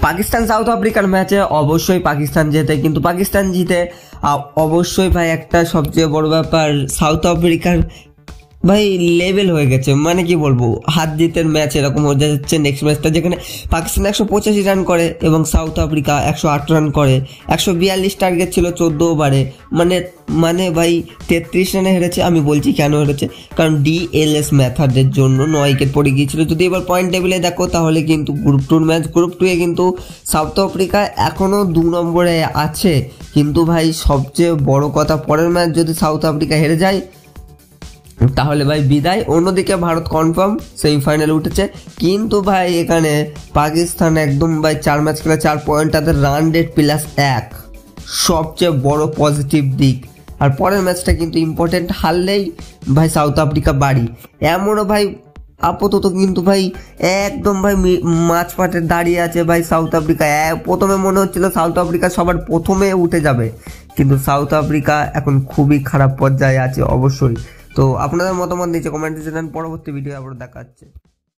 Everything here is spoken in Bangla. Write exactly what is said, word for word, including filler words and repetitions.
পাকিস্তান সাউথ আফ্রিকার ম্যাচে অবশ্যই পাকিস্তান জেতে, কিন্তু পাকিস্তান জিতে অবশ্যই ভাই একটা সবচেয়ে বড় ব্যাপার, সাউথ আফ্রিকার ভাই লেভেল হয়ে গেছে। মানে কি বলবো, হাত জিতের ম্যাচ এরকম হয়ে যাচ্ছে নেক্সট ম্যাচটা, যেখানে পাকিস্তান একশো পঁচাশি রান করে এবং সাউথ আফ্রিকা একশো আট রান করে। একশো বিয়াল্লিশ টার্গেট ছিল চোদ্দো ওভারে, মানে মানে ভাই তেত্রিশ রানে হেরেছে। আমি বলছি কেন হেরেছে, কারণ ডিএলএস মেথডের জন্য নয় উইকেট পড়ে গিয়েছিল। যদি এবার পয়েন্ট টেবিলে দেখো তাহলে কিন্তু গ্রুপ টুর ম্যাচ, গ্রুপ টুয়ে কিন্তু সাউথ আফ্রিকা এখনও দু নম্বরে আছে। কিন্তু ভাই সবচেয়ে বড় কথা, পরের ম্যাচ যদি সাউথ আফ্রিকা হেরে যায় তাহলে ভাই বিদায়। অন্যদিকে ভারত কনফার্ম সেমিফাইনালে উঠেছে, কিন্তু ভাই এখানে পাকিস্তান একদম ভাই চার ম্যাচ খেলে চার পয়েন্ট, তাদের রান রেট প্লাস এক, সবচেয়ে বড় পজিটিভ দিক। আর পরের ম্যাচটা কিন্তু ইম্পর্টেন্ট, হারলেই ভাই সাউথ আফ্রিকা বাড়ি। এমনও ভাই আপাতত কিন্তু ভাই একদম ভাই মাঝপাটে দাঁড়িয়ে আছে ভাই সাউথ আফ্রিকা। প্রথমে মনে হচ্ছিল সাউথ আফ্রিকা সবার প্রথমে উঠে যাবে, কিন্তু সাউথ আফ্রিকা এখন খুবই খারাপ পর্যায়ে আছে অবশ্যই। তো আপনাদের মতামত নিচে কমেন্টে জানান, পরবর্তী ভিডিও আবার দেখা হচ্ছে।